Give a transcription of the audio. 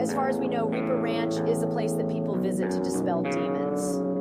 As far as we know, Reaper Ranch is a place that people visit to dispel demons.